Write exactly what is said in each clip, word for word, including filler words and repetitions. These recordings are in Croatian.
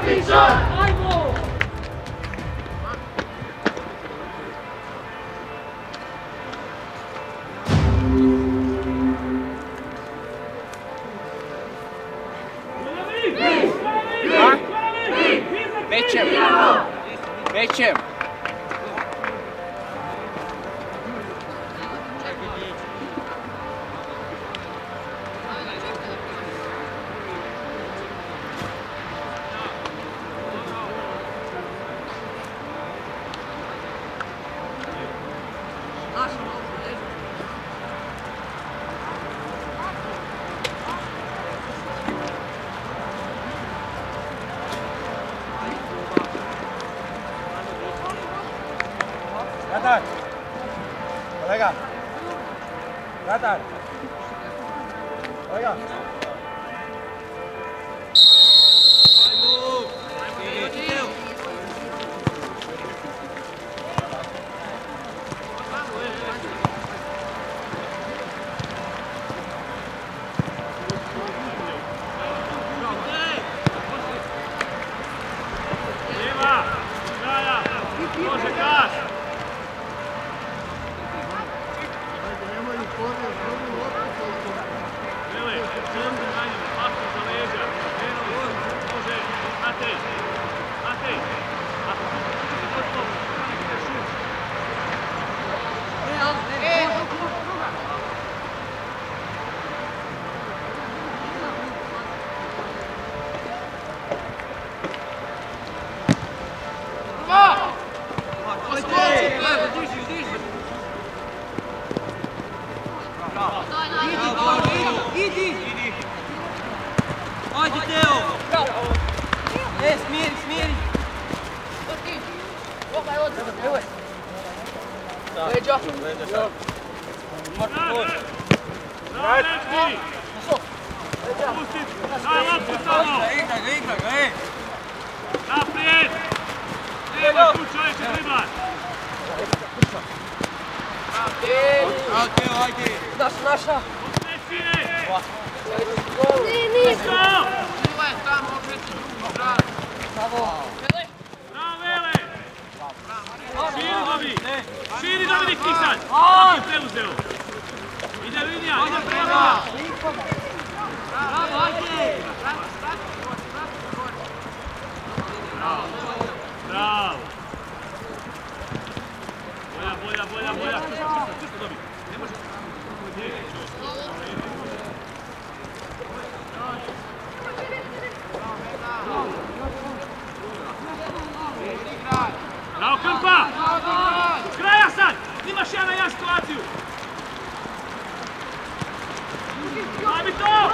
Većem! Većem! Gatar! Kolega! Gatar! Kolega! Ajde Teo! E, smiri, smiri! Ovaj odmah, evo je. Leđa. Bravo, Dečki! Pusti! Daj loptu samo! Igra ga, igra ga, ej! Naprijed! Nema tu čovječe driblar! Bravo Teo, ajde! Daš naša. Ne sine! Nije, nije. Bravo! Čuva je tamo, okreći drugu stranu. Bravo. Bravo, Vele! Širi dobi! Širi Dominik Kisan! Kako je preuzeo? Ide linija, ide prema! Bravo, ajde. Bravo! Bravo! Bolja, bolja, bolja, bolja! Čisto, čisto dobi! Ne može... Bravo, Krmpa! Kraja sad! Imaš ja na ja situaciju! Daj mi to!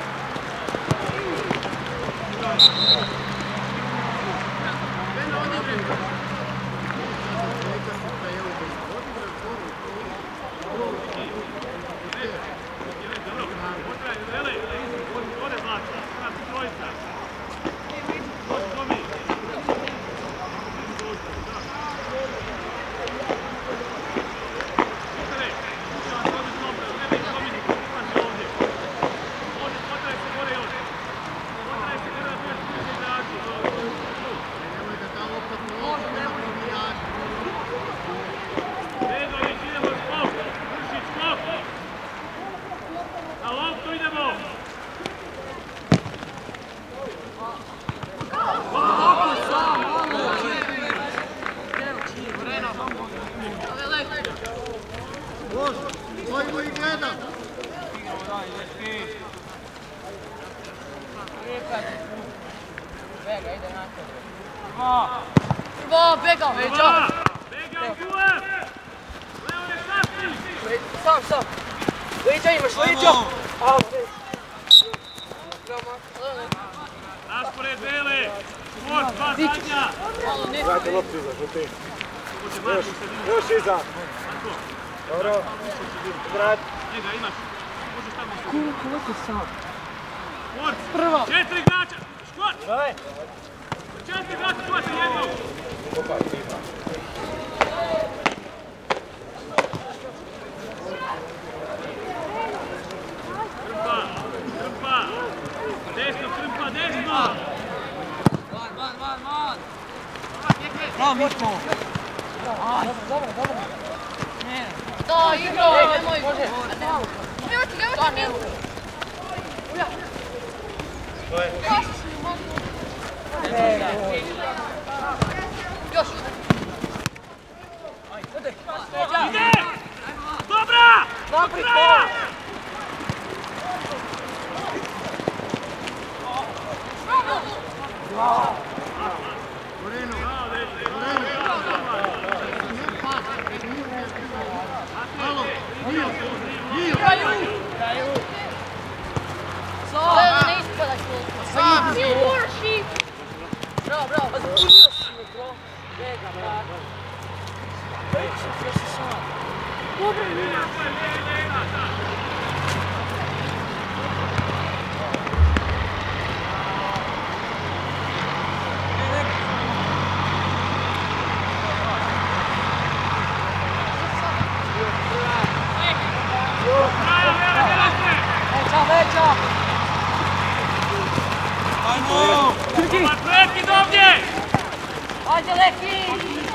Prvo, begao, Veđa. Begao, Gulev! Leo je sasni! Sam, sam. Veđa imaš, Veđa. Raspored Vele! Sport, dva zadnja! Gledajte loptu iza, žuti. Još, još iza. Dobro. Vrat. Njega imaš. Možeš tamo se... Koliko sam? Sport! Prvo. Četiri igrača! Škot! Daj. Četiri igrača, čuvate jednog! Krmpa! Krmpa! Desno, Krmpa, desno! Bravo, Miško! Da, igrao, nemoj. Nemoj ti, nemoj ti, nemoj. Još. Ide! Dobra! Do kraja! Sada ne ispada koliko. Ti moraš. Bravo, bravo. Zbunio si me, bro. Lega, bravo. Već, još si sam. Dobro. Veća! Ajmo! Dobar prekid ovdje! Ajde, Leki!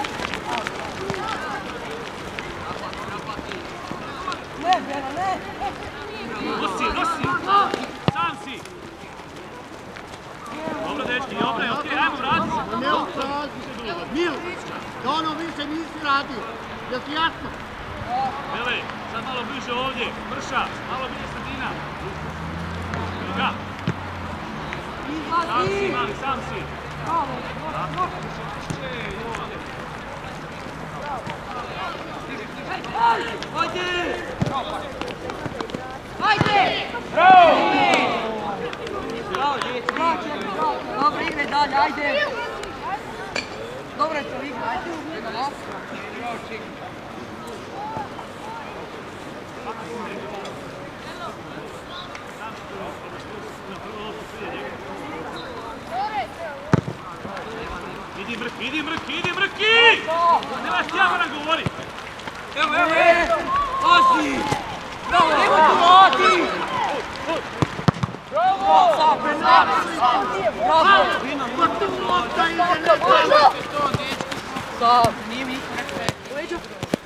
Ne, Bena, ne! Nosi, nosi! Sam si! Dobro, dečki, dobro je, okej, ajmo, vrati se! Mil, Mil, da ono više nisi radio, jel ti jasno? Bele, sad malo bliže ovdje, vrša, malo bliže sredina. Ga! Sam si, mali, sam si! Ajde! Ajde! Bravo! Dobro, igre dalje, ajde! Dobro je to igra, ajde! Idi mrki, idi mrki, idi mrki! Nemaš ti javora govori! Evo, evo, evo! Pazi! Bravo, nemoj tu vati! Bravo! Sad, sad! Bravo! Pa tu lopta ide na Sad, nije mi leđo.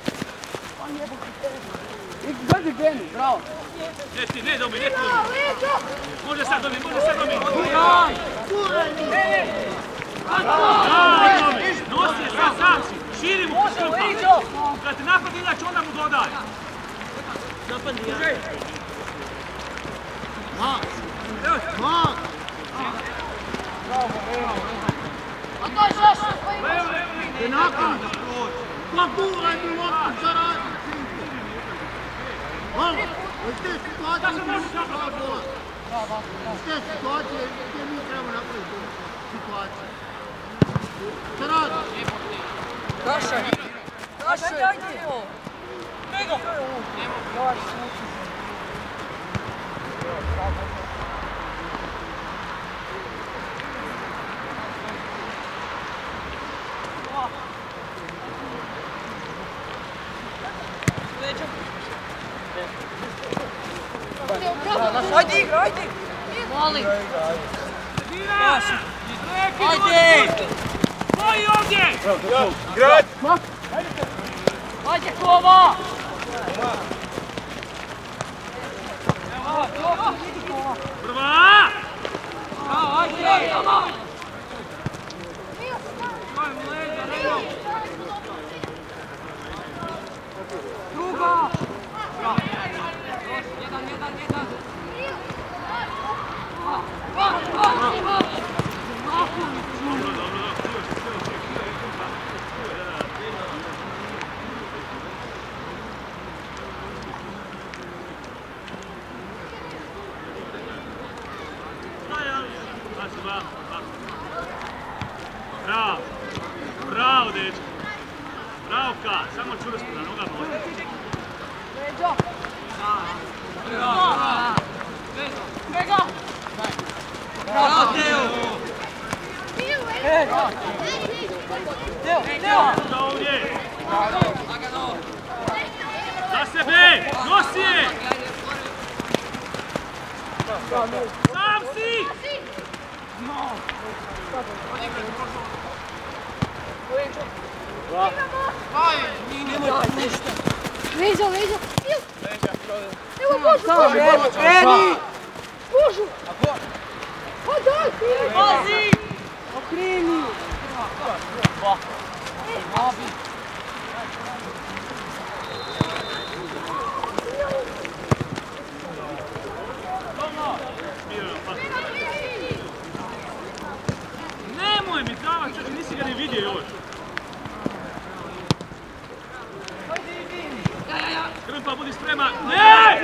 Gledaj Benu, bravo! Ne ti, ne dobi, ne ti dobi! Može sad dobi, može sad dobi! Kuraj! Daj, dobi! Nosi je sad, sam si! Širi mu postupa! Kad te napad inače, onda mu dodaj! Napadi ja! Mak! Mak! A to je što što? Enako! Pa guraj mi loptu za radi! Malo! Iz te situacije mi treba prava gola. Iz te situacije gdje mi treba napraviti situaciju. Šta radi? Dašaj! Dašaj, ajde! Nego! Ajde igra, ajde! Molim. Ajde! Koji ovdje? Grad! Ajde, Kova! Prva! Ajde! Druga! Jedan, jedan, jedan! Dobro, dobro, dobro. Bravo, bravo dečko, bravo ka, samo čvrsto da noga može. Leđo! Bravo, Teo! Teo, Teo! Da ovdje! Za sebe, nosi je! Sam si! Leđa, leđa. Evo Božu, Božu. Kreni! Božu. Pa daj ti. Pazi! Okreni! Nemoj mi davati, čak nisi ga ne vidio još. Krmpa, budi spreman. Ne!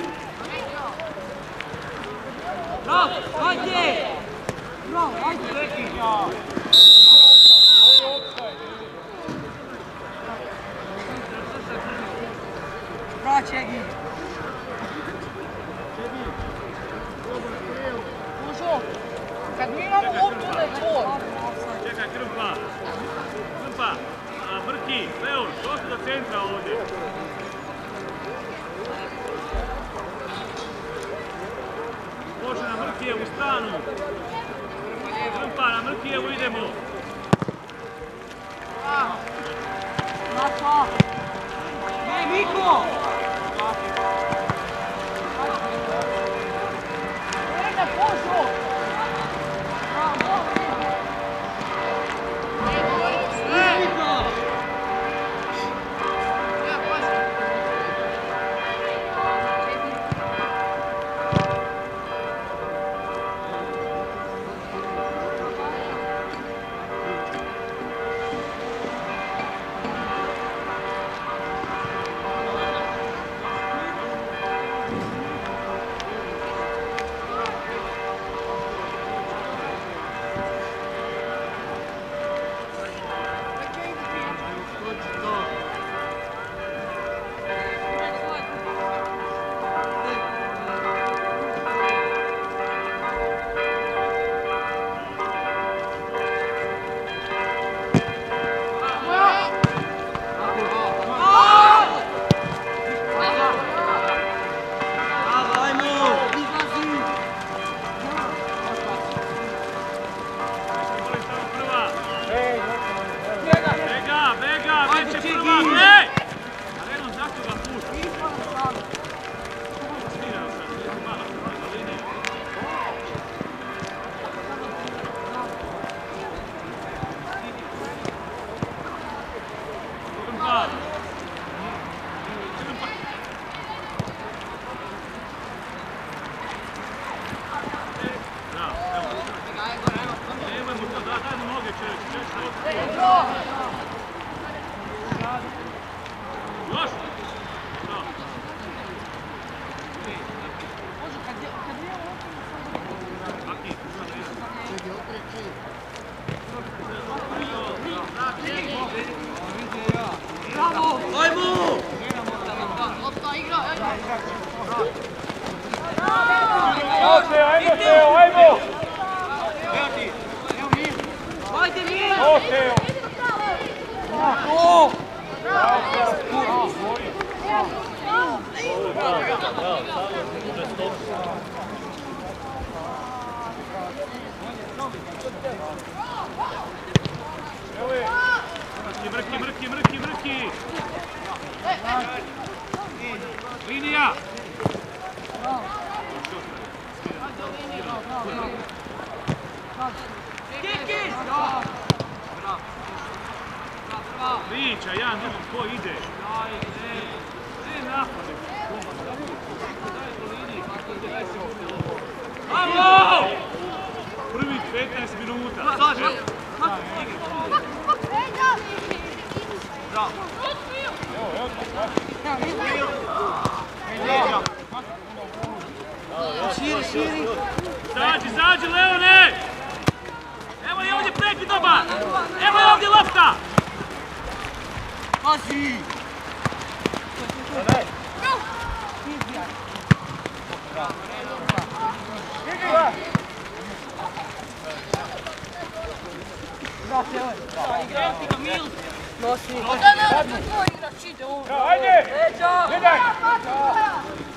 Bravo, ajde! Bravo, ajde! Bravo, Čegi! Božo, kad mi imamo loptu da je tvoj. Čekaj, Krmpa. Krmpa, a, Brki, Leo, došli do centra ovdje. Može na Mrkijevu stranu. Krmpa, na Mrkijevu idemo. Napa! Ne, Miko! Ajde, Božo. Miko! Mrki, mrki, mrki, mrki! Linija! Priča, jedan drugom, ko ide? Ne napade. Bravo! Prvih petnaest minuta. Širi, širi! Zađi, zađi, Leone! Evo je ovdje prekid dobar! Evo je ovdje lopta! Pazi! Nosi! Da, da, to je tvoj igrač, ide on. Ajde! Leđa! Gledaj!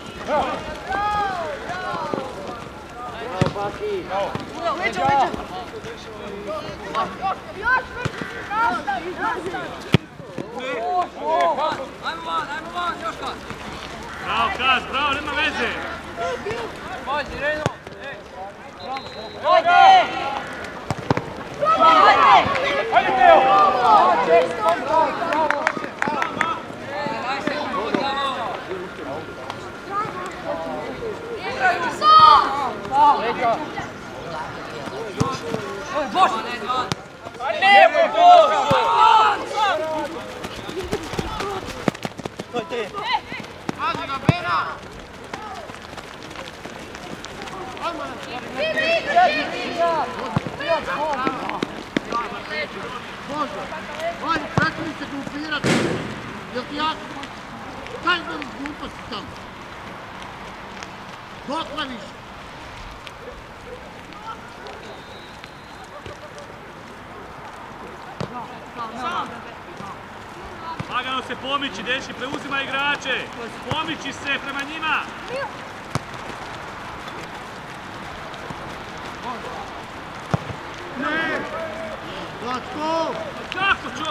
Leđa, leđa! Bravo, Kaz, bravo, nema veze. Ajde! Ajde! Ajde, Teo! Pazi ga, Bena! Bože, ajde, prekini se glupirati. Jel ti jako? Kaj gledaš gluposti tamo? Dokle više? Lagano se pomiči, Deši, preuzima igrače. Pomiči se prema njima. Ne! Zlatko! Kako čo?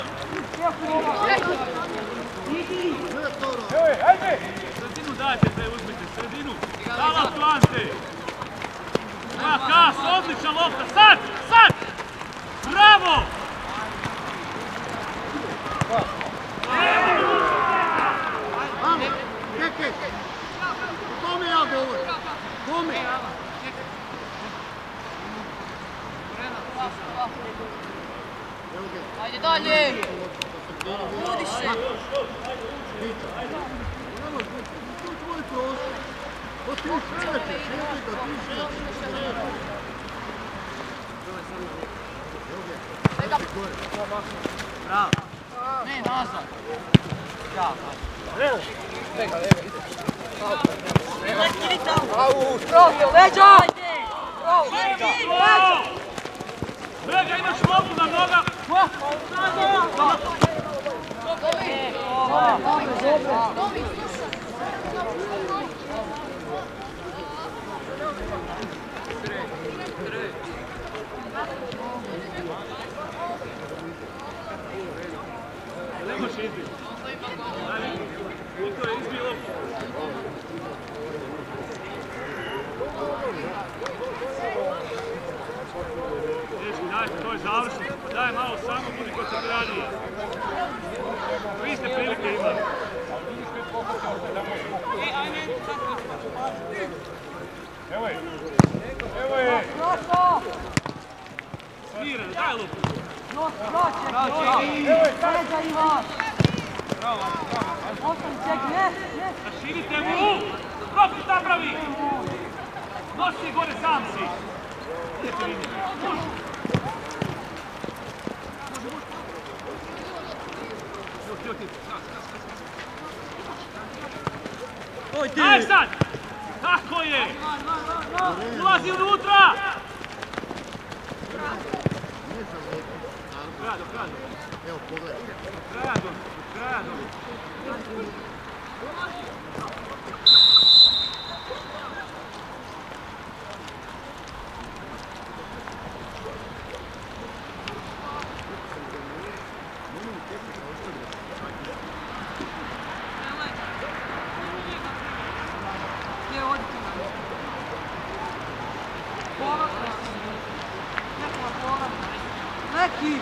Ne, Toro! Evo, ajde! Sredinu dajte, preuzmite, sredinu. Dala tu Ante. Ja, Kas, odlična lopta. Sad, sad! Bravo! Amo, čekaj! O tome ja govorim. Kome? Ajde dalje! Budiš se! To je tvoj prostor. To ti šeće, šeće da ti šeće. Bravo! Ne, nazad! Bravo, leđa! Bravo, leđa! Brega, imaš loptu na noga. Ne možeš izbiti. Niko je izbio loptu. Dečki, dajte, to je završno. Daj malo samo, budi koncentraniji. Vi ste prilike imali. Evo je! Evo je! Smiren, daj loptu. Nos, vraćaj! Evo je, leđa Ivan! Ostani, čekaj, ne, ne! Raširite mu! Propust napravi! Nosi gore sam si! Idete vidjeti. Daj sad! Tako je! Ulazi unutra! Krado, krado. Evo, pogledaj. Krado, krado. Gdje odite? Povrat. Nekova povrat. Neki!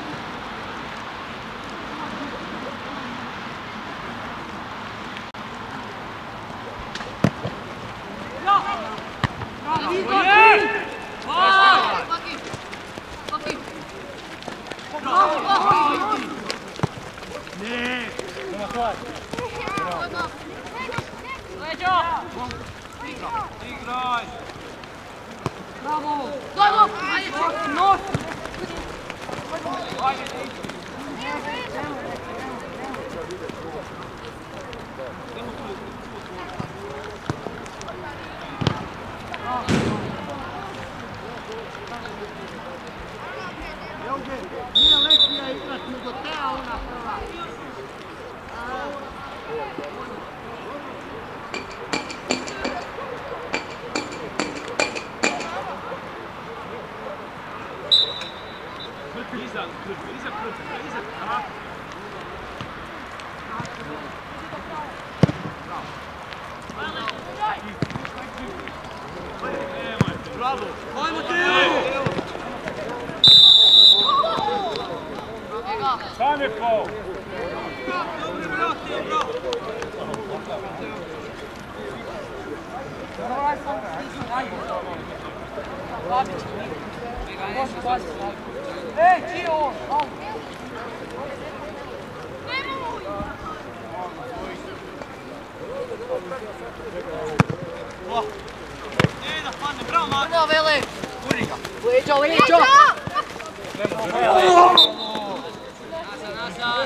Ja! Bravo! Je! Paki! Paki! Bravo! Ne! Leđo! Igraj! Bravo! Daj lop! Ajde čekaj! Nos! Nije lekcija igrat nego ta ona prva. iza krpe, iza krpe, iza krpe. Bravo! Ajmo Teo! Sam je pao. Dobro, bravo, Teo, bravo! Ovaj sam stisno, ajde. Babit će mi. Može basi, ajde. Ej, čije ovo? Au. Ej, da padne, bravo, Marko! Bravo, Vele! Uri ga! Leđa, leđa! Nazad, nazad!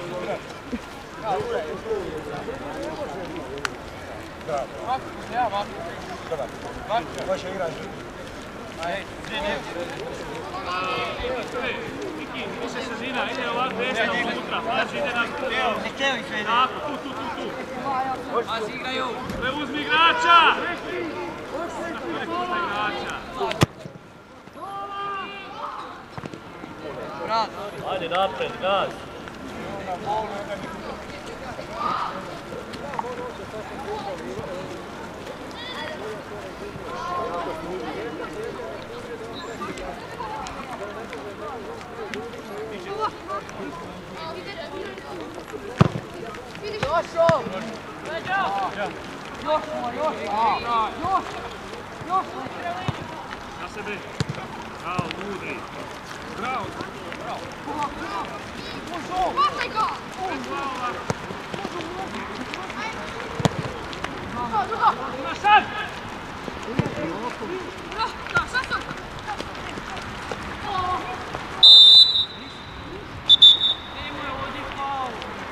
Vaša igra. Miki, više sredina, ide ovako desno unutra, pazi, ide na... Tako, tu, tu, tu, tu. Pazi, igraju! Preuzmi igrača! Preuzmi igrača! Ajde napred, gaz! Jošo! Još, još, još, još. Na sebe! Bravo, mudri! Bravo! Ima sad! Nemoj ovdje faul!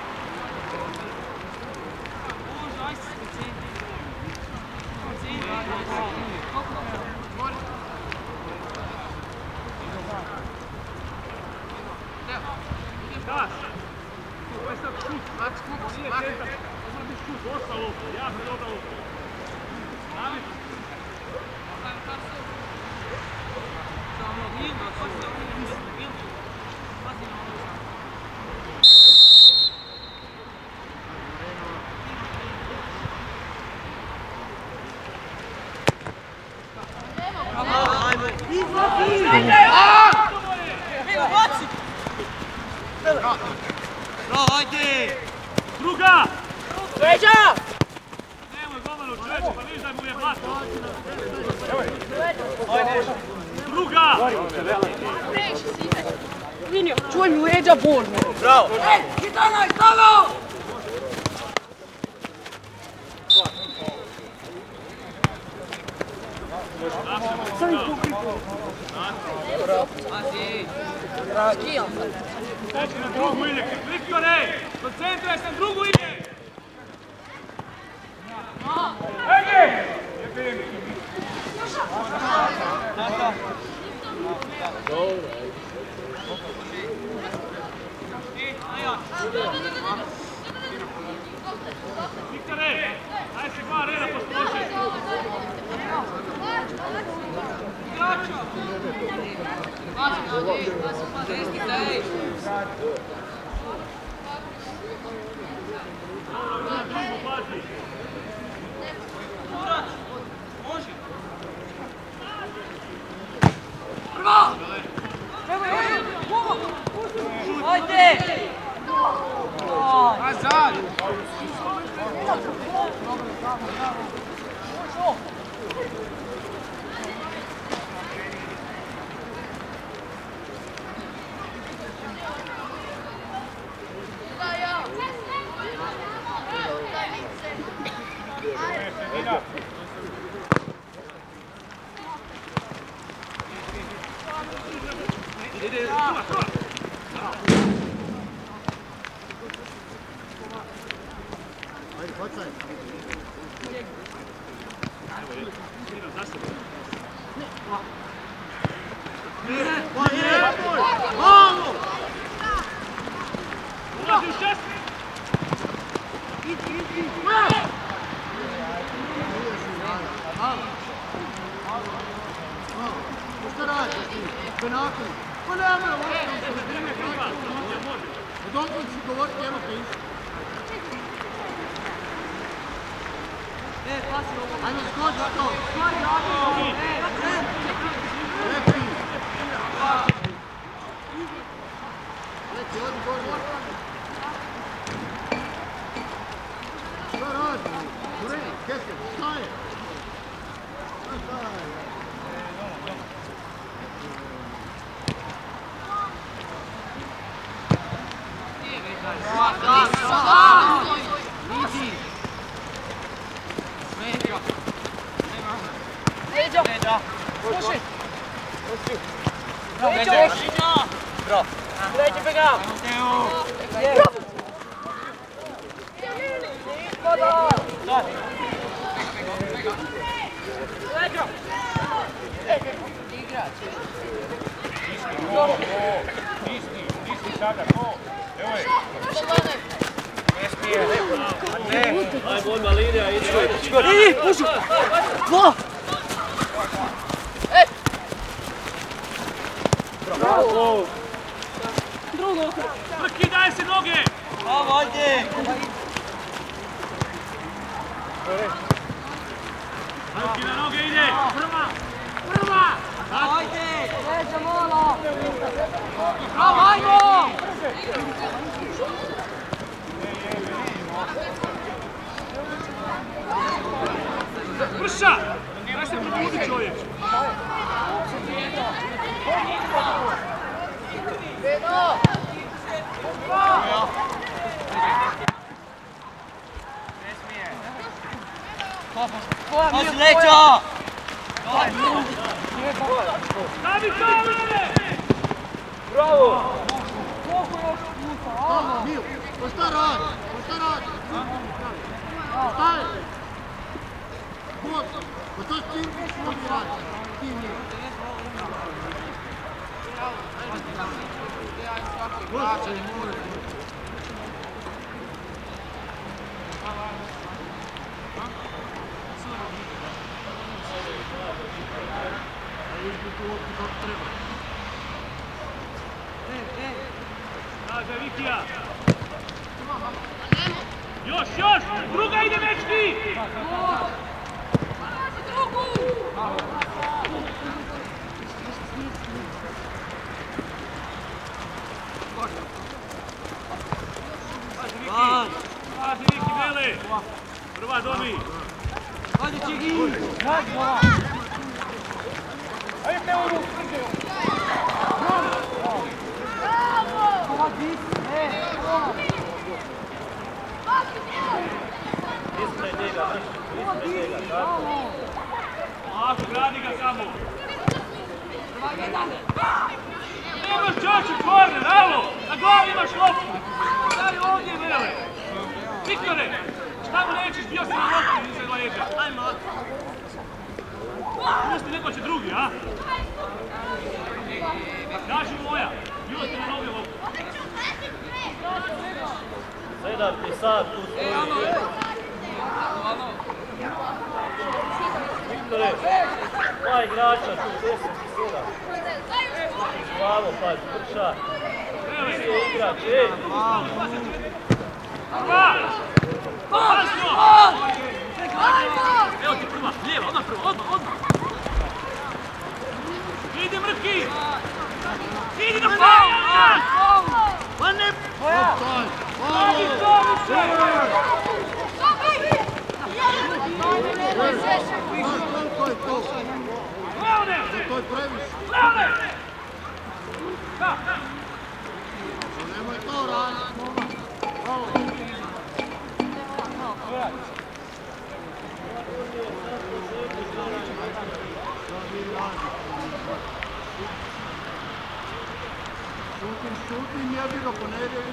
Bože, aj se skoncentri! Koncentri! Gas! To je sad šut! Nije centar! To zna biti šut, dosta lopta, jako dobra lopta. Navi! Bravo, ajde! Druga! Leđa! Nemoj golmanu čovječe, pa vidiš da mu je hlatno. Druga! Vinio, čuvaj mi leđa bolno. Bravo! Ej, Kitano, stavo! Pazi! Skijam sad. Teči na drugu ide, Viktore! Koncentraj se na drugu ide! Ajde! Viktore! Aj se dva reda posloži! Igrača! Pazi, pazi, pazi, pazi, desnica, ej! Dobro, na drugu pazi! Murat! Može! Prvo! Evo, evo, evo! Ajde! Nazad! Ide, ide, čuva, čuva! Ajde, hocaj. Evo, ide, ide za sebe. Vamo! Ulazi u šest! Idi, idi, idi! Šta radiš ti? Penakli. Pa nema, odokle si govoriti, evo te isto. Ajmo skoči to. Leti. Leti, odi gore. Šta radi? Kurej, Keser, šta je? Šta je? Leđo! Slušaj! Leđo! Bravo! Leđo, begao! Bravo! Ispada! Leđo! Igrač! Isti, isti sada, ko? Evo je. Ne smije. Ne. Aj, borba linija, idi. Idi, pušu! Dva! Bravo! Drugo! Brki, daj se noge! Bravo, ajde! Brki na noge ide! Prva! Prva! Ajde! Leđa malo! Bravo, ajmo! Prša! Daj se probudi čovjek! Beno! Pazi, Leđa! Stavi to, vreme! Bravo! Tamo, Mil, pa šta radi? Pa šta radi? Šta je? Bos, pa to s čim smo mi radi? Ti nije. Bos, će ne more. Kako treba. Kaže Vikija! Još, još! Druga ide mečki! Pazi Viki, Vele! Prva domi! Ajde, Čigi! Ajde u ruku! Ispred njega, ispred njega, tako. Ako, gradi ga samo. Nemaš čaču korner, alo! Na glavi imaš loptu! Stavi ovdje, Vele! Viktore, šta mu nećeš, bio si na loptu iza leđa. Ajmo! Pusti, neko će drugi, a? Kaži moja, bio si na noge loptu. Sedam ti sad tu stoji. Viktore, dva igrača tu, deset i sedam. Bravo, pazi, Brša. Ti je igrač, ej. Prva! Pasno! Evo ti prva, lijeva, odmah prva, odmah, odmah. Idi Mrki! Idi na faul! Pa ne... Optaj! Stavi to više! Znaš koliko je to? Leone! To je previše. Leone! Da! Nemoj to raditi. Bravo. Šutim, šutim, ja bi ga ponerio.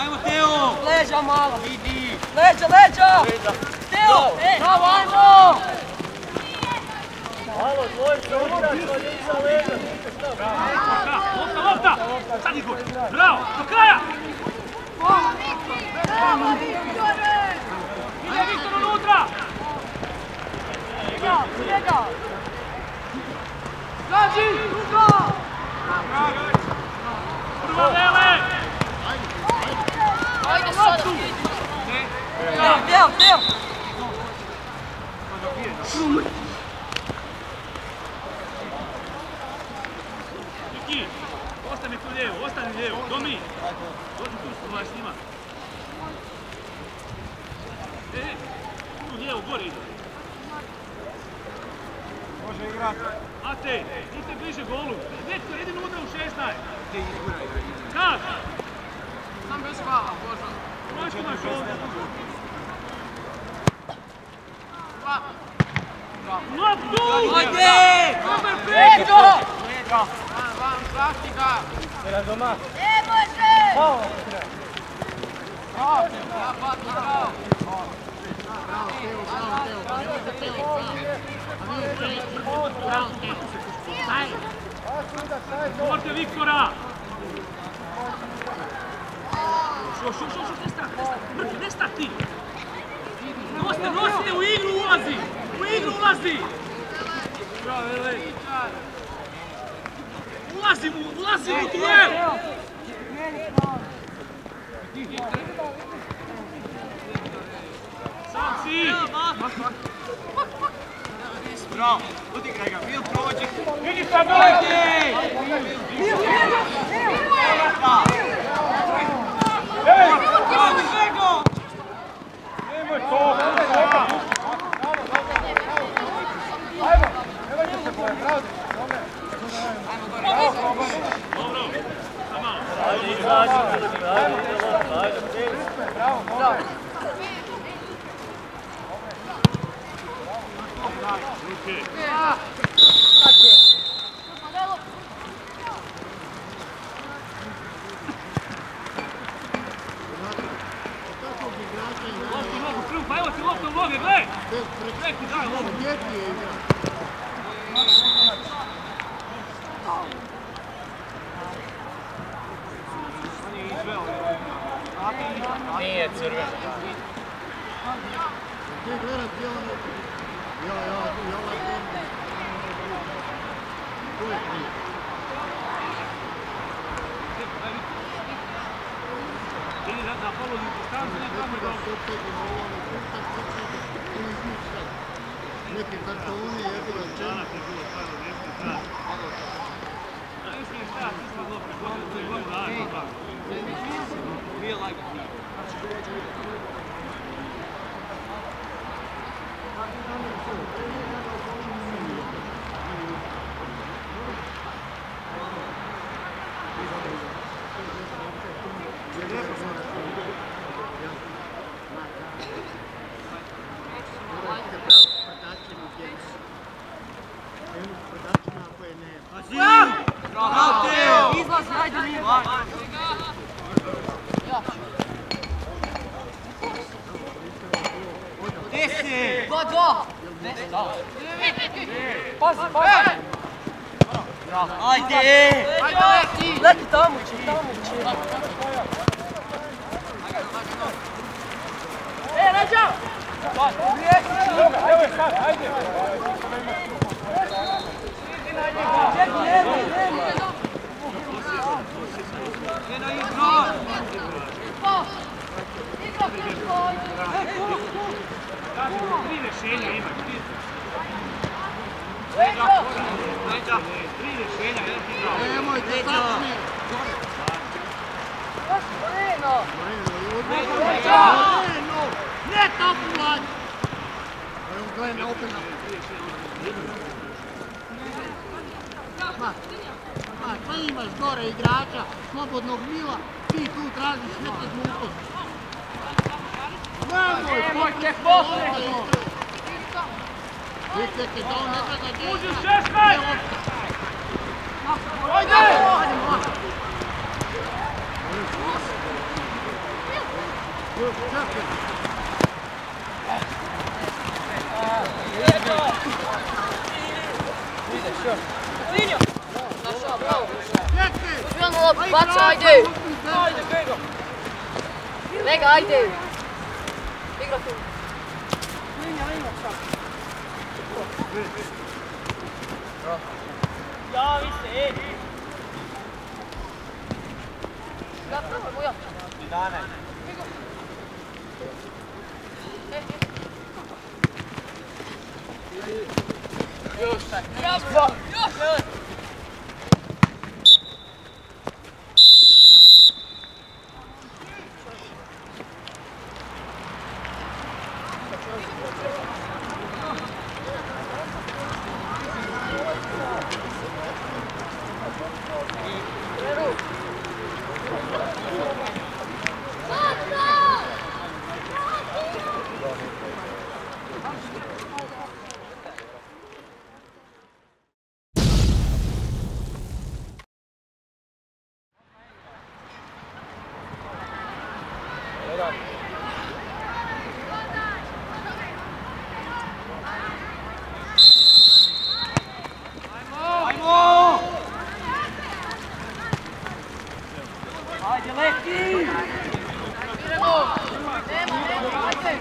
Ajmo Teo! Leđa malo. Idi! Leđa, leđa! Teo! Bravo, ajmo! Malo, dvojica, uđa, što nisam leđa. Lopta, lopta! Sad Igor! Bravo! Do kraja! Ide Viktor unutra! Njega, njega! Gađi! Druga! Prva vele! Ajde sada! Teo, Teo, Teo! Niki, ostani tu lijevo, ostani lijevo, Domi! Dođi tu, pogledaj s njima. E, tu lijevo, gori ide. Može igrati. Matej, idite bliže golu. Viktor, idi unutra u šesnaest. Kad? Sam bez hvala, Božo. Možeš imaš ovdje. No tu! Ajde! Dobar prekid! Eto! Vam, zahti ga! Jedan doma. Ne može! Malo. Bravo, ja bati, bravo! Bravo, Teo, bravo, Teo. Pa nemojte Teo, bravo. A vi je treći. Bravo, Teo. Staj! Morte Viktora! Šo, šo, šo, šo, ne stati, ne stati, Mrki, ne stati! Nosite, nosite, u igru ulazi! U igru ulazi! Bravo, ele! Ulazi mu, ulazi mu tu, evo! Sam si! Bravo! Odigraj ga, Mil prođi! Vidi sad dojde! Ej! Nemoj to! Ajmo! Nemojte se boje, bravo! Dobro, samo malo. Ajde, izađi, ajde, ajde, bravo, bravo! Ruke. Takvog igrača i Loptu, nogu, krv, pa evo ti loptu u noge, gledaj! Preki, daj loptu. Djeti je igra. Nije crven. Gdje gledat gdje on je? Ja, ja, ja ovaj tempo. Tu je prije. Idi na, na položu distancu, ne tamo je dobro. Neke kartone, jebi ga čemu. Danas je bilo stvarno nešto strano. A ne smiješ stajati ispod lopte, godinu, tri godinu dana, tako. Nije lagano. Bravo, Teo! Izlazi, ajde mi! Gdje si? Dva, dva! Pazi, pazi! Ajde! Ajde, leti! Leti tamo će, tamo će! E, Ređa! Evo je sad, ajde! Čekaj, nemoj, nemoj! Jedna igra! Tri rješenja ima. Leđa! Tri rješenja, jedan ti bravo. Nemojte sasni! Moreno! Moreno! Ne tako mlađi! Evo gleda opet na... Ma, ma, pa imaš gore igrača, slobodnog Mila, ti tu tražiš neke gluposti. Nemoj, Nemojte posljednju! Vidite te da on ne zna da dječa. Uđi u šesnaest! Ajde! loptu, baci, ajde! Ajde, Bego! Lega, ajde! Igra tu. Linja, linja, čak. Javi se, ej! Ja, probaj, moja. Dane. Još! Bravo! Još! Ajde, Leki! Idemo! Nema, nema, ajde!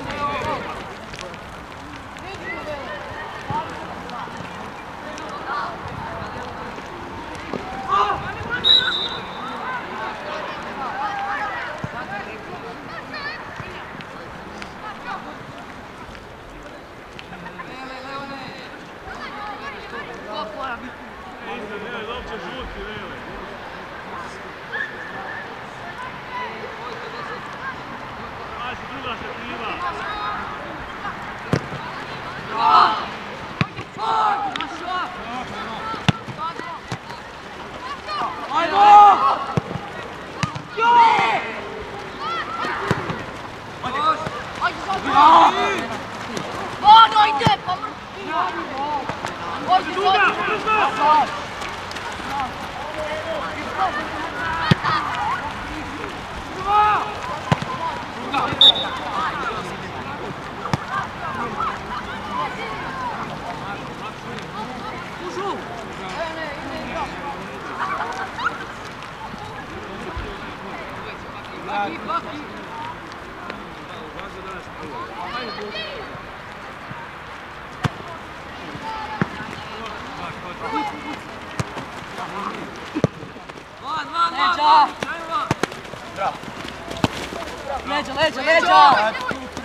Leđa, leđa, leđa!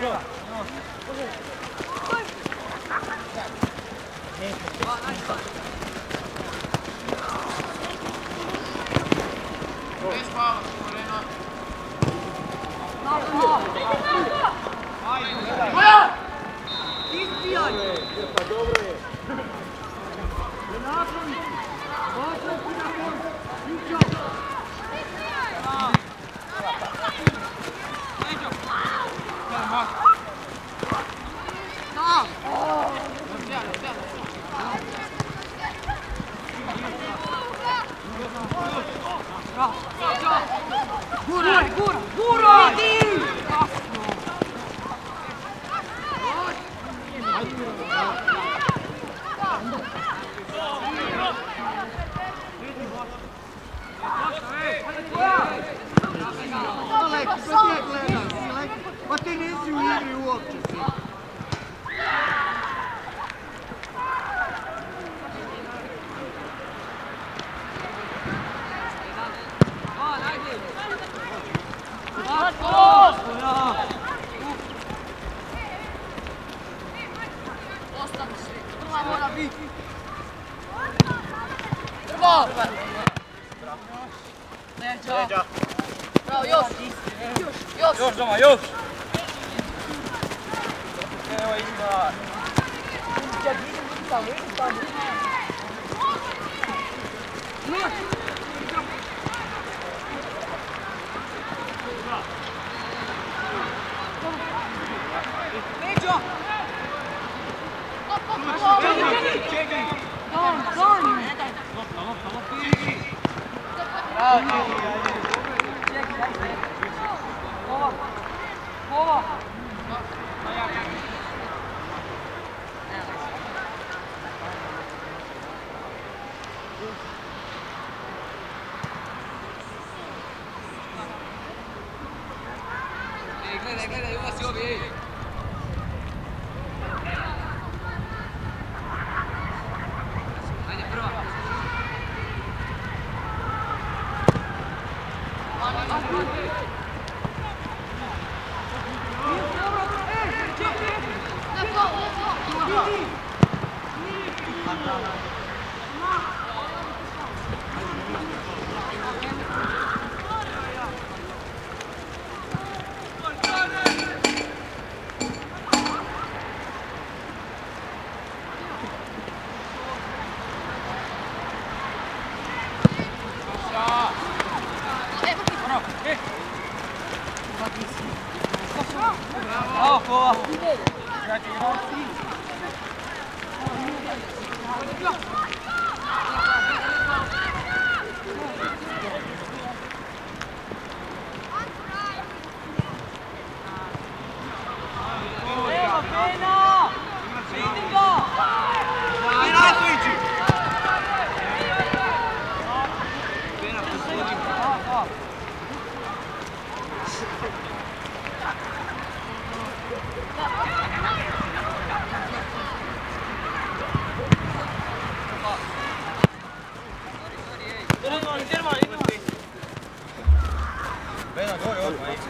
Guraj, guraj, guraj! Ti! Pa ti nisi u igri uopće si. Prva mora biti. Prvo! Leđa! Bravo, još! Još! Još doma, još! Evo ima! Leđa! Čekaj! Don, Don! Bravo, čekaj, ajde! Čekaj, ajde! Ova! Ova! Gledaj, gledaj, ulazi ovi, ej. Ajde, prva. Bravo, Kova! Evo, Pena! Vidim ga! Aj, Rajkoviću! Pena, posvodi. Bena, gore, odmah, ići.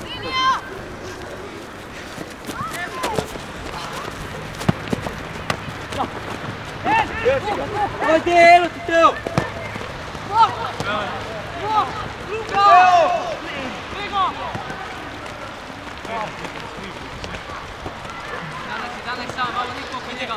Ajde, evo ti Teo! Danas je, danas sam, malo niko oko njega.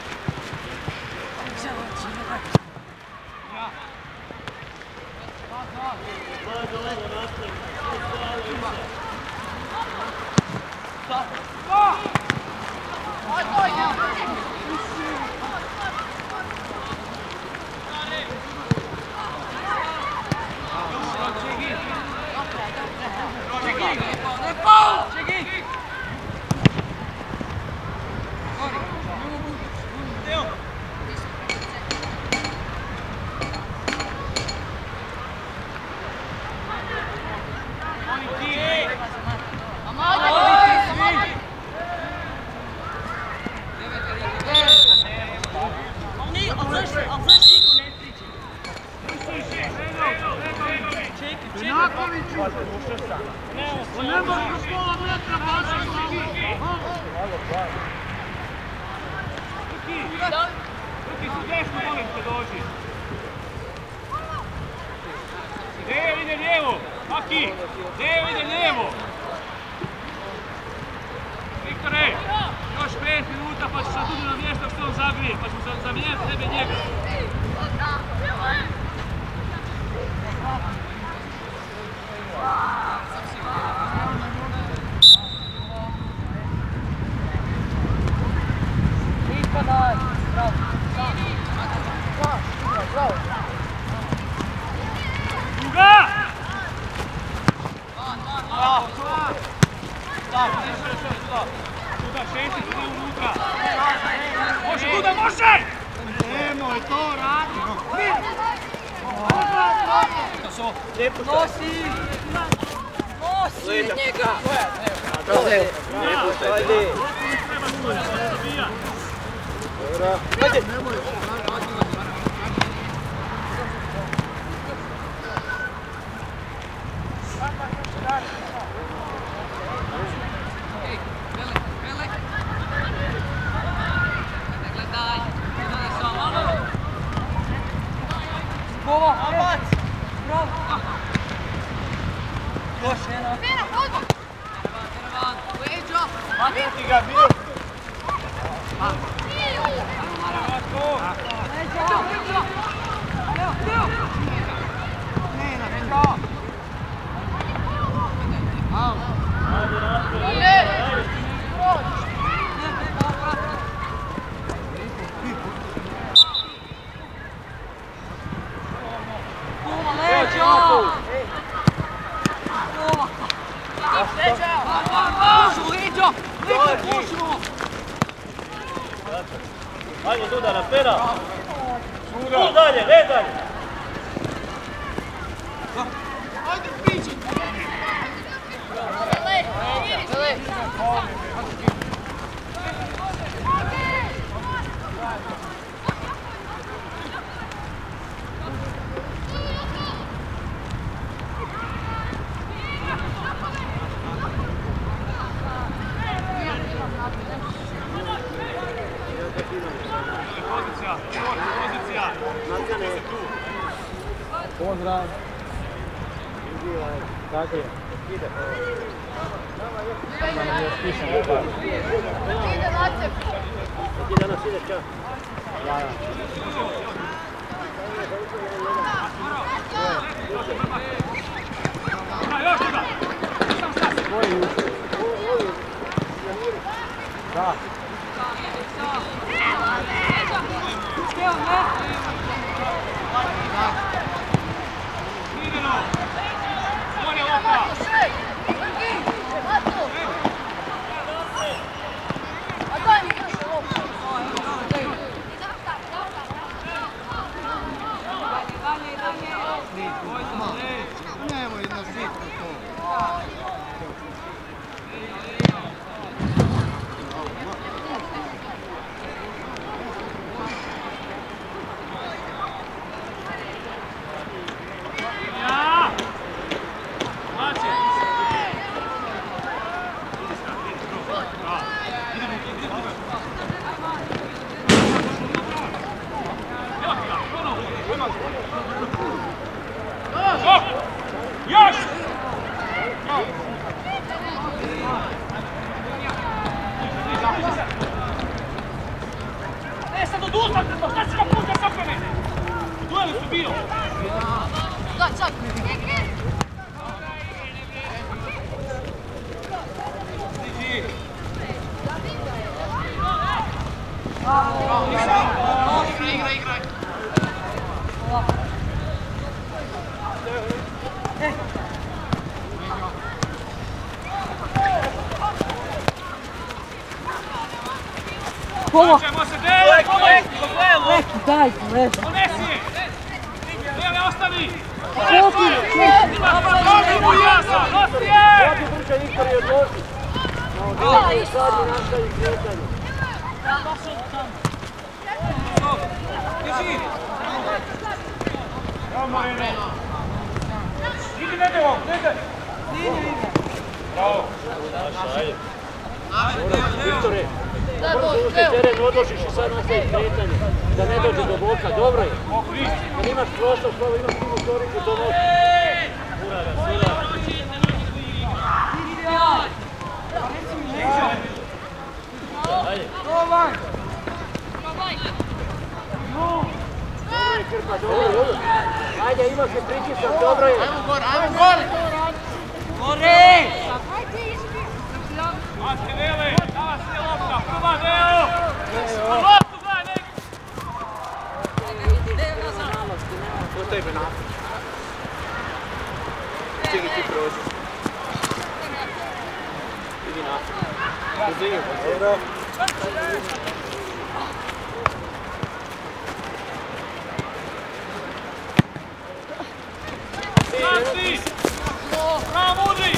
Ruki su desno, molim te dođi. Dejo ide lijevo, Maki, Dejo ide lijevo. Viktore, još pet minuta pa ću sad uđi na mjesto što on zagrije, pa ću zamijeniti tebe i njega. Druga! Tuda, šesti, tuda unutra. Može, tuda, može! Nemoj to raditi. Nosi! Nosi njega! Ajde! Ajde! Ej, Bele, Bele! Ne gledaj! Gledaj samo! Kova! Abac! Bravo! Još jedna! Teravan, teravan! Leđo! Mati ga, bio! Ajde, Duda, na pera! Tu dalje, ne dalje! Ajde, pići! bravo. Tako je. Ide. Ide Nacep. Ti danas ide čas. Ja, ja. Da. Nemoj na zid to. È stato giusto, sta si appunta sempre bene. Due lo subito. Dai, dai. Igraj, igraj, igraj. Pola. Ćemo se dele, Neki, daj, ne. donesi je. Dele, ostavi. Kopi, čekaj. Nosi mu jasa, nosi je. Ovdje Brčan Viktor je odloži. Na zadnji nastavi kretanje. Idi Nedevo, Nede. Bravo. Viktore, prvo uzeti teren, odložiš i sad nastavi kretanje. Da ne dođe do bloka, dobro je. Kad imaš prostor, pravo imaš tu motoriku, to može. Sura ga, sura. Ajde. Dobro je Krpa, dobro je, dobro. Ajde, ima se pritisak, dobro je. Ajmo gore, ajmo gore. Gore! Mate Dele, danas je lopta, prva Deo. A loptu gledaj, nek. Ko tebe napad. Čekaj ti prođi. Idi napad. Uzimaj pa. Dobro. Znači! Bravo, Mudri!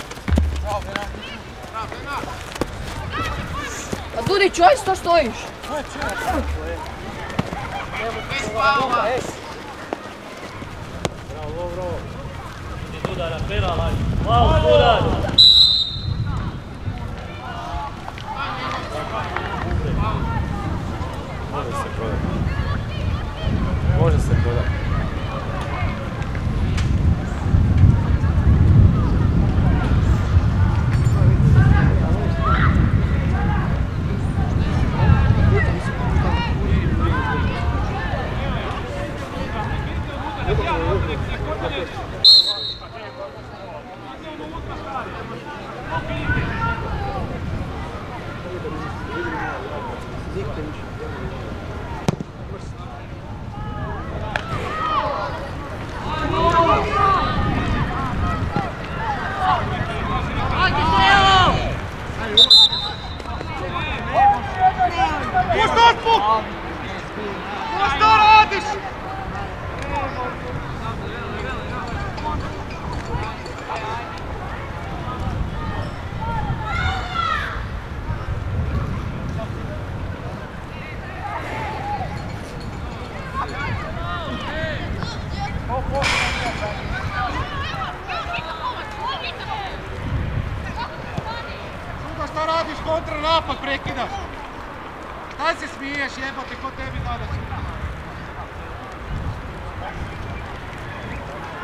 A Dudi, čoj što stojiš? Bravo, bravo. Idi Duda na penal, ajde. Malo Duda! Može se prodati. Može se prodati. Šta radiš, kontra napad prekidaš? Šta se smiješ, jebote, ko tebi zadaće?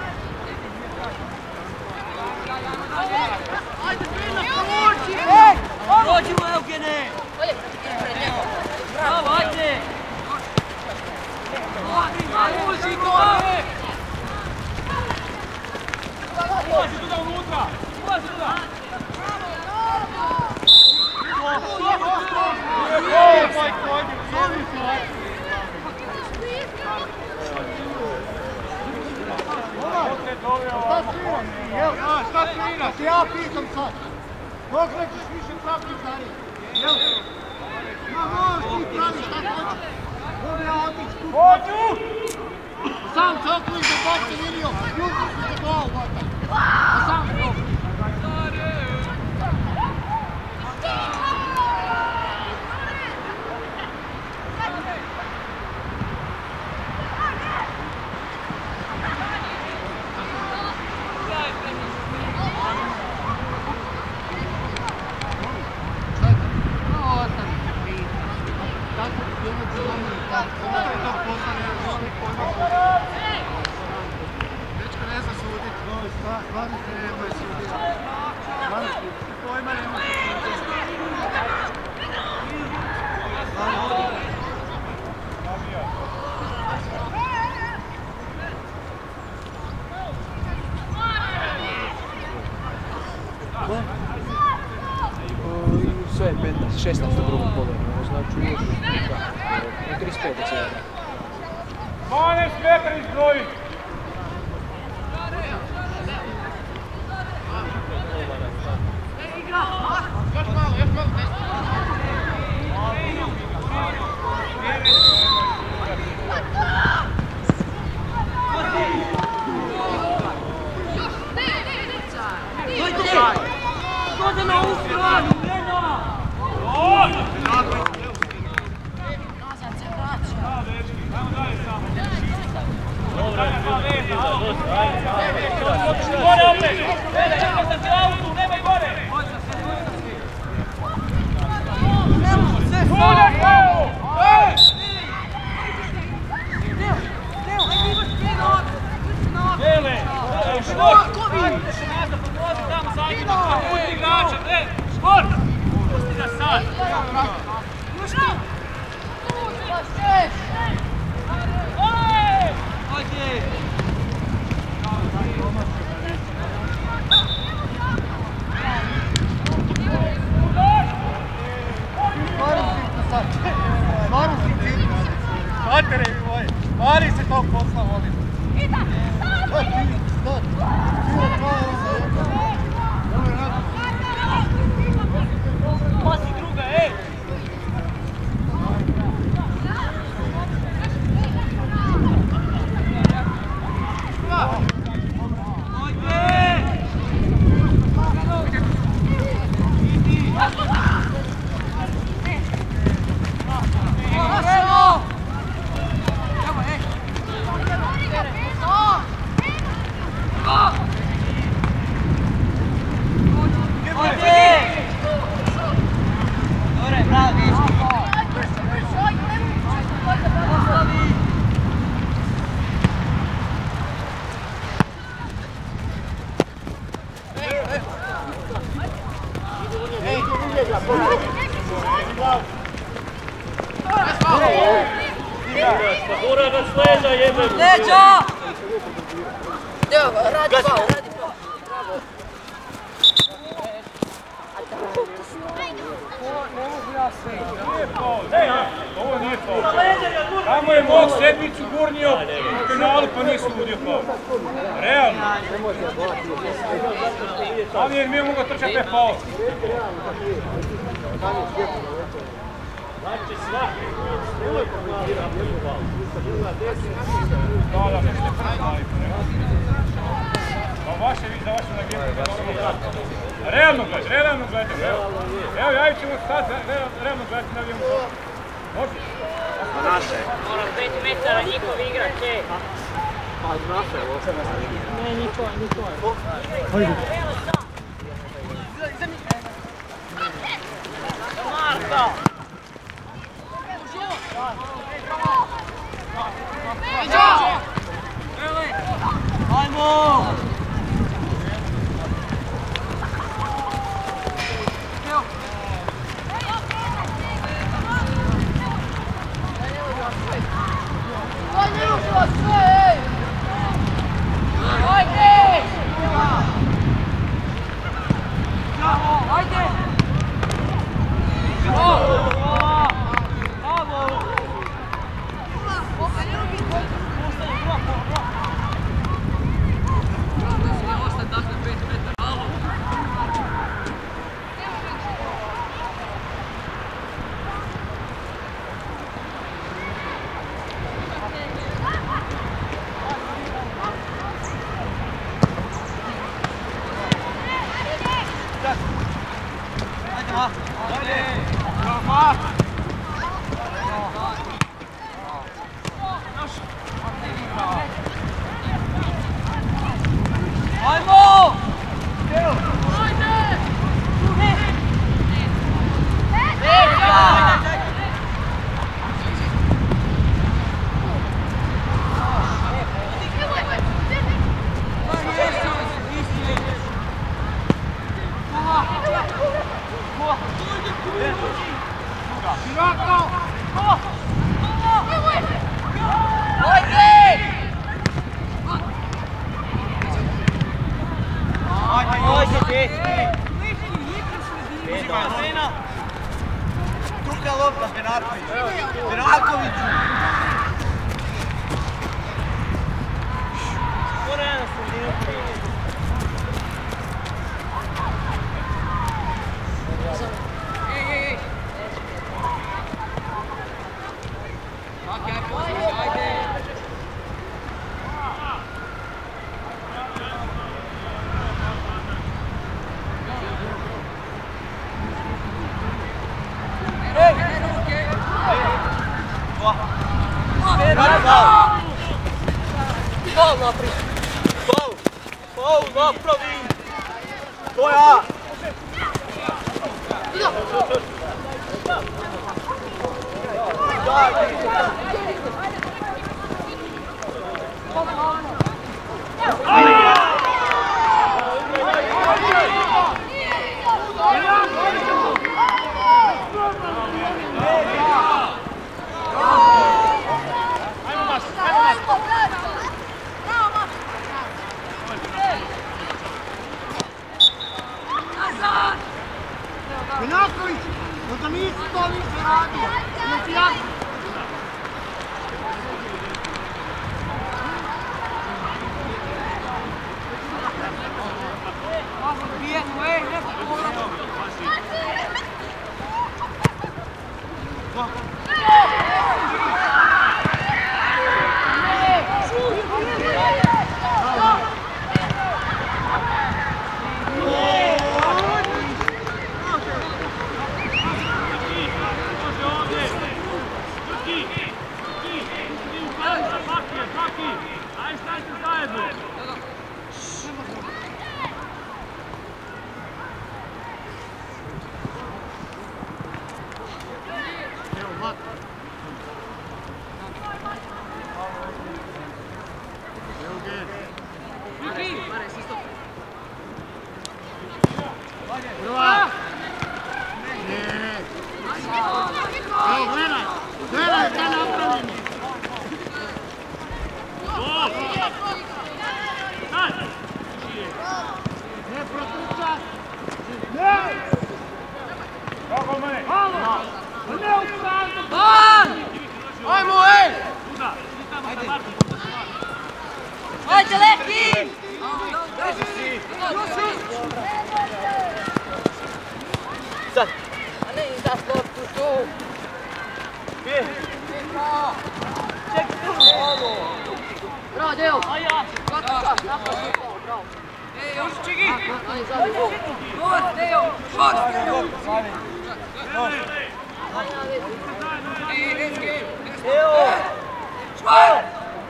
Prođimo, Eugene! Bravo, ajde! Uži, gore! Ulazi tuda unutra! Ulazi tuda! Šta klinaš? Ja pitam sad. Dok nećeš više praviti stari? Jel? Ma možeš ti praviš šta hoćeš. Mogu ja otići tu. Hoću! Sam se okoliš za bok se vidio. Jutro su se gol gotak. A sam se okoliš. Dečko ne zna suditi. Stvarno se ne boje suditi. Stvarno se pojma ne može suditi. Sve je petnaest, šesnaest u drugom polu, znači još da, trideset pet da se jada. dvanaest metara izbroji! Još malo, još malo. Dođe na ovu stranu, Lena! Nazad se vraća. Da, dečki, ajmo dalje samo. Dobra, gore opet! Ede, čekaj sam se u autu, nemoj gore! Bude kao! Ej! Dele! Šport! Ajde se nazad, podvozi tamo zadnjima, pusti igrača, e! Šport! Pusti ga sad! Ajde! Stvarno si to sad. Stvarno si cirkus. Matere mi moje. Mari se tog posla volim. Šta ti? Šta ti? Čira tvoja roza. Ovo je rado. Pasi druga, ej! Gura ga s leđa, jebe! Leđa! Evo, radi faul, radi faul. Ne mogu ja sve. Nije faul, ne, ovo nije faul. Tamo je mog sedmicu gurnio u penalu pa nije sudio faul. Realno. Ali jer mi mogu trčati te faul. Znači svaki, nemoj komentirati jednu faul. Da, da, nešto je prvi. Pa vaše, vi za vašu navijenku. Realno gledaj, realno gledaj. Evo, javit ćemo sad, realno gledaj na navijenku. Može? Pa naše. Moram pet metara njihov igrat, te. Pa naše, ovo se nas vidi. Ne, niko, niko. Marko! Ajmo! Ajmo! Druga lopta, Benaković. Benaković. Faul napravi! Faul! Faul napravi! To je A! Benaković, možda nisi to više radio. Znači ja... Ajde, Leki! Sad! A ne, da loptu tu! Gdje? Čekaj tu! Bravo, Deo! Ajde, bravo! Ej, još čeki! Ajde, zadnji gol! Šut, Deo! Šut! Deo! Šut!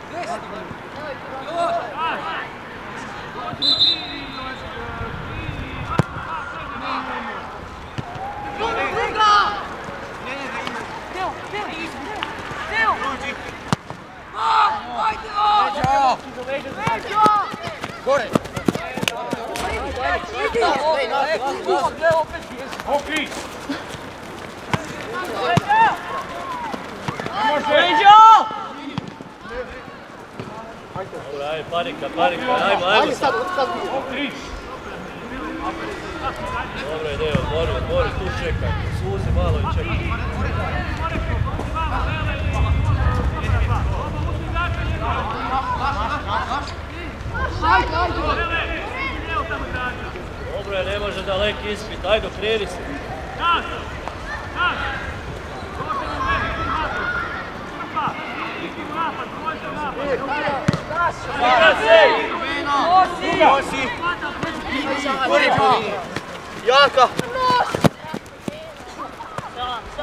Gore! Okej! Ajde, panika, panika, ajmo, ajmo sad. Dobro je, Deo, Bori, Bori, tu čekaj. Suzi malo i čekaj. Dobro je, ne može daleki ispit, ajde, kreni se. Jaka!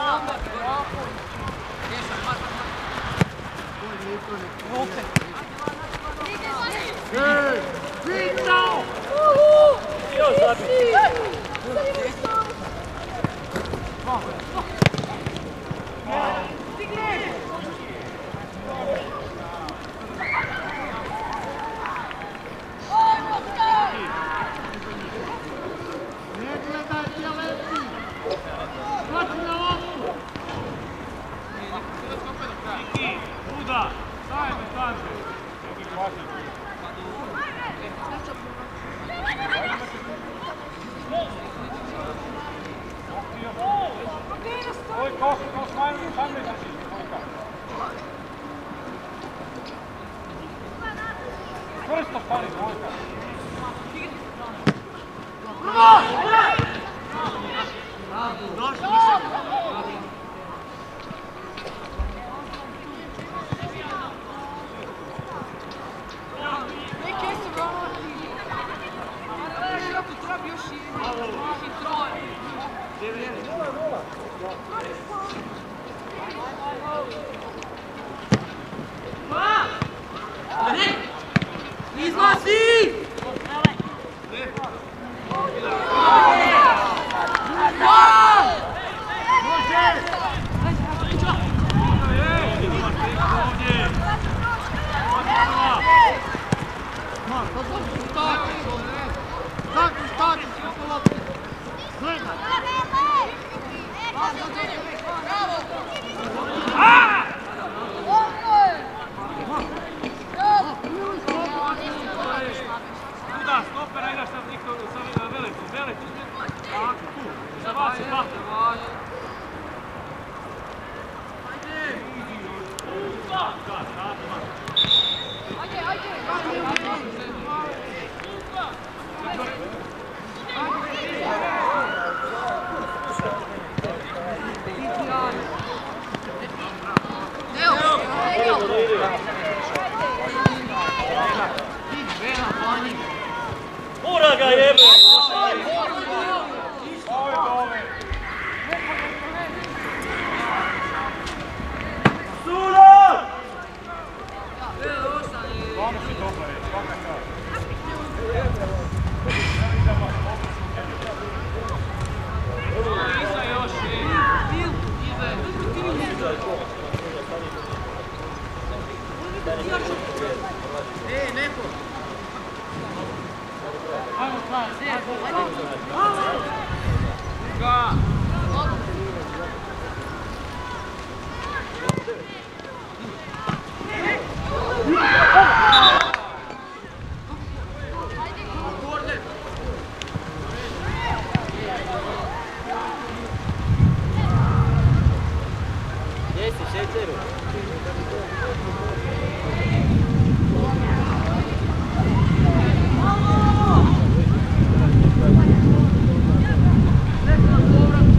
Ura ga jebe! Dobro.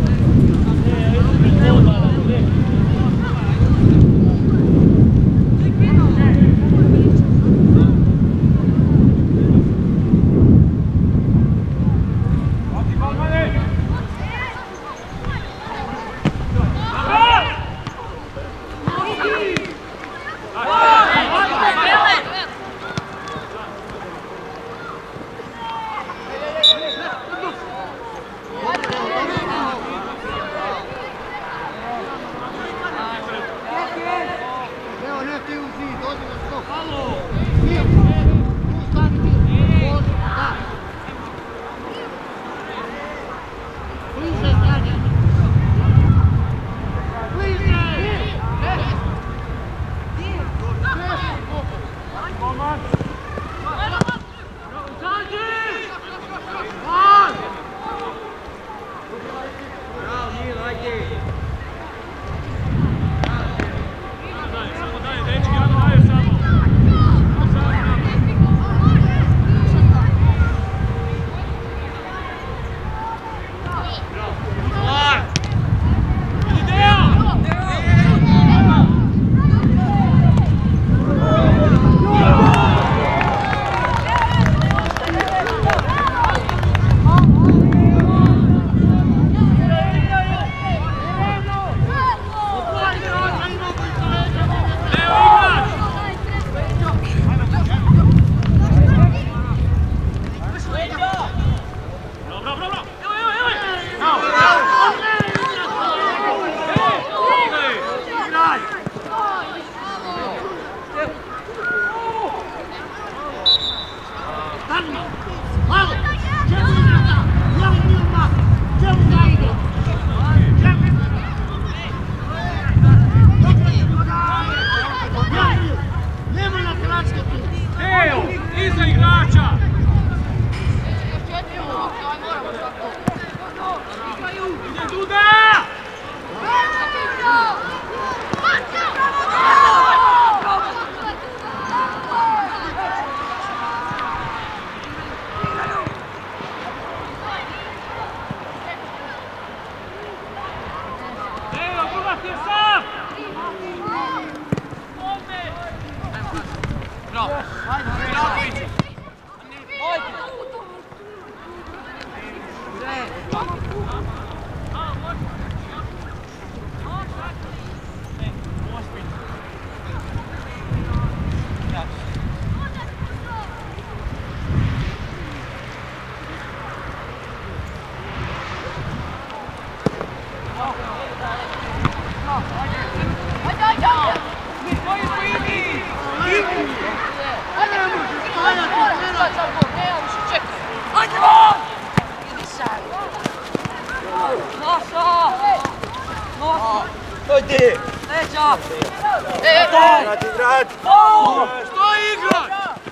Vrati! Leđa! Vrati, vrati! Što igra?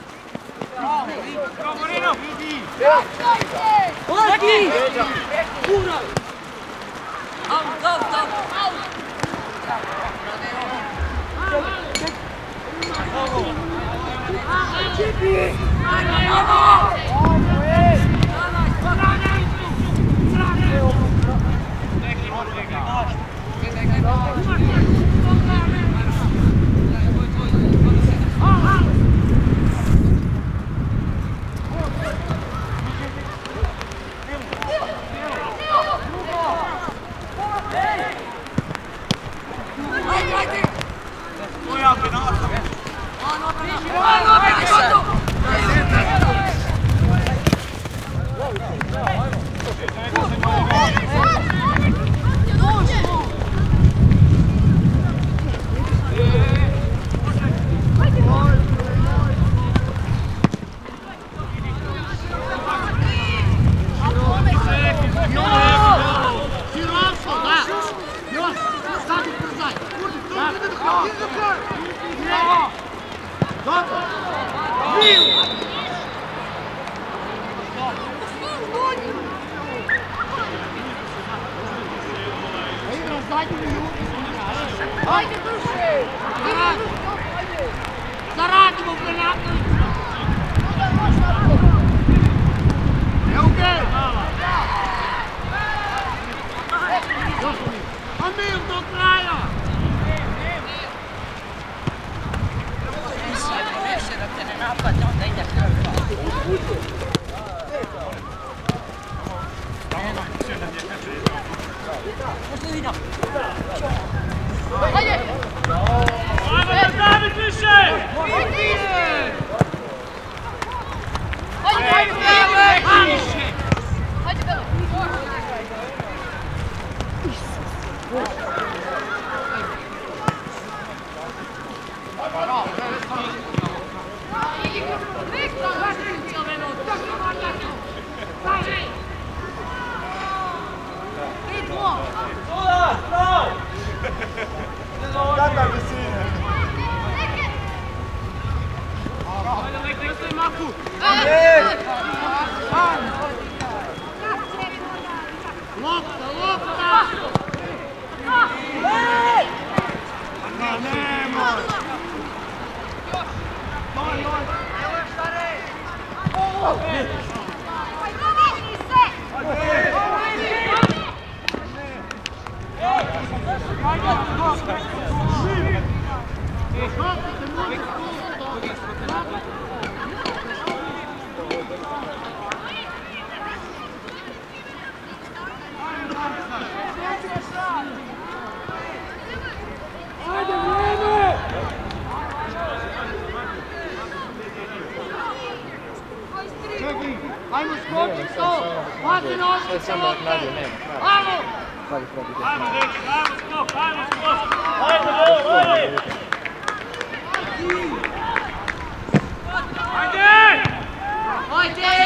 Morino! Leti! Ura! Out, out, out! Zaradimo granatu! Amir do kraja! Više da te ne napadne, onda ide krv. Možda vidim. Hajde! Ajmo da David više! Hajde, hajde, hajde! Hajde, Belo! Kakav visine! Ajde, nek ne ostaje maku! Lopta, lopta! Ma nemoj! Ajmo skoči to! Hvala noški se lopte! Ajmo! Ajmo, dečki, ajmo skok, ajmo skok! Ajde, Belo, ajde! Ajde! Ajde!